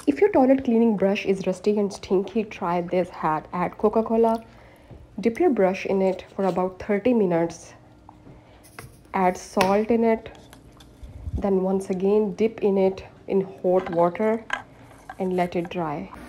If your toilet cleaning brush is rusty and stinky, try this hack. Add Coca-Cola, dip your brush in it for about 30 minutes, add salt in it, then once again dip in it in hot water and let it dry.